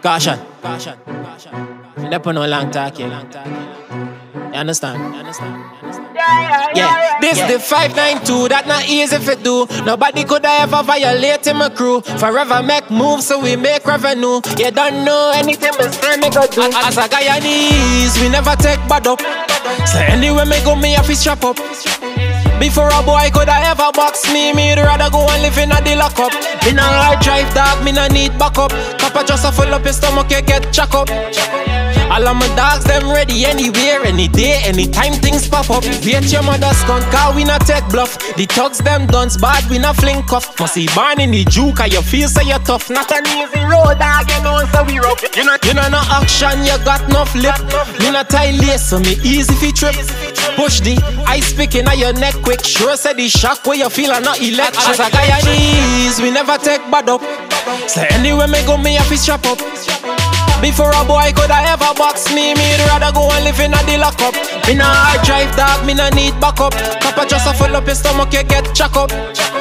Caution. You never put no long talk here. You understand? Yeah, this the 592, that not easy to do. Nobody could ever violate in my crew. Forever make moves so we make revenue. You don't know anything but say me go do. As a Guyanese, we never take bad up. So anywhere me go, me have to strap up. Before a boy could ever box me, me'd rather go and live in a the lock up. Me no hard drive dog, me no need backup. Papa just a full up your stomach, you get chuck up. All of my dogs, them ready anywhere, any day, anytime things pop up. Wait your mother's skunk, cause we not take bluff. The thugs, them duns bad, we not fling cuff. Must see born in the juke, cause you feel so you're tough. Not an easy road, dog, you know, so we rough. You know no action, you got no flip. Me not tie lace, so me easy fi trip. Push the ice picking at your neck quick. Sure say the shock where you feel are not electric. As a Guyanese, we never take bad up. So anywhere me go, me have to strap up. Before a boy could ever box me, me'd rather go and live in a the lock up. Me no hard drive dog, me no need backup. Papa just a full up your stomach, you get chuck up.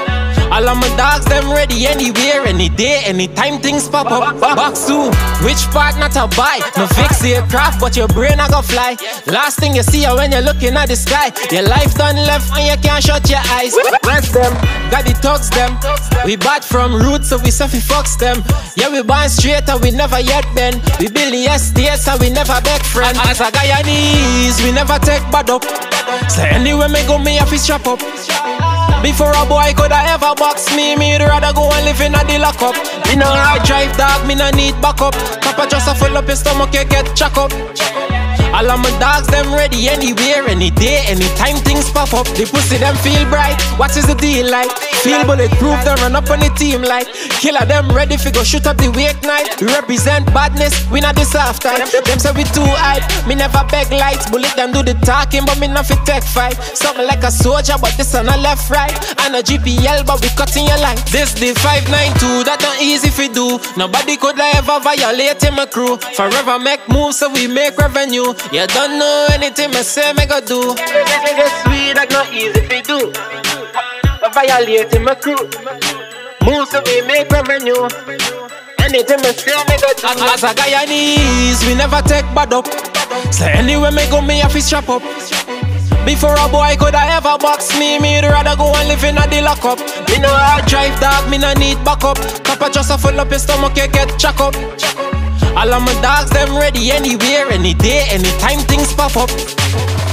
All of my dogs, them ready anywhere, any day, anytime things pop up. Box 2, which part not to buy? No fix your craft, but your brain a go fly. Last thing you see when you're looking at the sky. Your life done left and you can't shut your eyes. Rest them, got the thugs them. We bad from roots, so we selfie fucks them. Yeah, we born straight and we never yet been. We build the estates and we never beg friends. As a Guyanese, we never take bad up. So anywhere me go, me have to strap up. Before a boy could ever box me, me'd rather go and live in a the lock up. Me no hard drive dog, me no need backup. Papa just a full up your stomach, you get chuck up. All of my dogs, them ready anywhere, any day, anytime things pop up. The pussy them feel bright, what is the deal like? Feel bulletproof, them run up on the team like. Killer them ready fi go shoot up the weeknight. We represent badness, we not the soft type. Them say we too hype, me never beg lights. Bullet them do the talking, but me not fi take fight. Something like a soldier, but this on a left right. And a GPL, but we cutting your line. This the 592, that not easy fi do. Nobody could ever violate in my crew. Forever make moves so we make revenue. You don't know anything me say me go do. This sweet, that not easy fi do. Violate in my crew. Move so we make revenue. Anything me say me go do. As a Guyanese, we never take bad up. So anywhere me go, me have to strap up. Before a boy could ever box me, me'd rather go and live in a the lock up. Me no hard drive dog, me no need backup. Papa just a full up your stomach, you get chuck up. All of my dogs, them ready anywhere, any day, anytime things pop up.